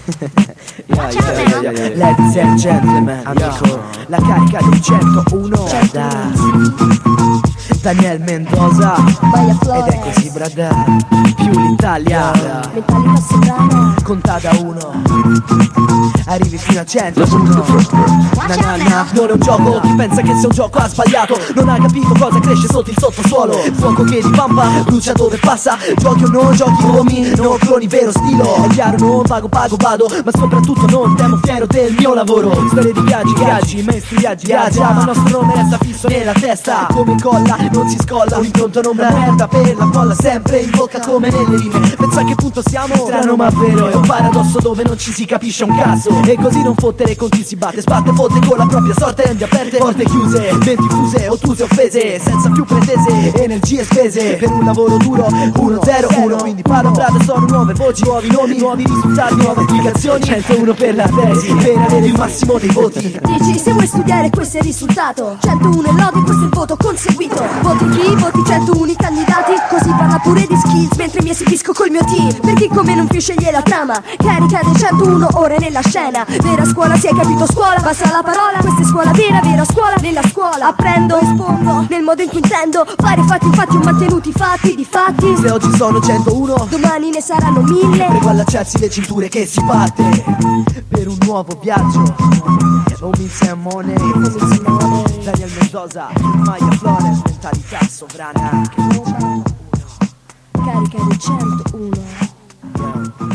Ladies and gentlemen, amico, la carica del 101 da Daniel Mendoza. Ed è così brada, più l'Italia Mentalità sovrana, conta da 1, arrivi fino a 101. Non è un gioco, chi pensa che sia un gioco ha sbagliato. Non ha capito cosa cresce sotto il sottosuolo. Fuoco che divampa, brucia dove passa. Giochi o no, giochi come non cloni, vero stilo. È chiaro, non pago, vado, ma soprattutto non temo, fiero del mio lavoro. Storie di viaggi, maestri viaggi, ma il nostro nome resta fisso nella testa. Come colla, non si scolla, un'impronta un'ombra merda per la folla, sempre in bocca come nelle rime. Pensa a che punto siamo? Strano ma vero, è un paradosso dove non ci si capisce un cazzo. E così non fottere con chi si batte, sbatte, fotte con la propria sorte. Tende aperte, porte chiuse, menti fuse, ottuse, offese, senza più pretese, energie spese per un lavoro duro. 1-0-1, quindi parlo brada, sono nuove voci, nuovi nomi, nuovi risultati, nuove applicazioni. 101 per la tesi, per avere il massimo dei voti. dici se vuoi studiare questo è il risultato. 101 e lodi, questo è il voto conseguito. Voti chi? Voti 101 i candidati. Così parla pure di skills mentre mi esibisco col mio team. Per chi come non più sceglie la trama. Carica dei 101 ore nella scena. Vera scuola, si è capito scuola, basta la parola. Questa è scuola vera, vera scuola. Nella scuola apprendo, rispondo nel modo in cui intendo fare fatti, infatti ho mantenuto i fatti di fatti. Se oggi sono 101, domani ne saranno 1000. prego allacciarsi le cinture che si batte per un nuovo viaggio. Omi Simone, Daniel Mendoza, Maya Flores, mentalità sovrana. Carica del 101.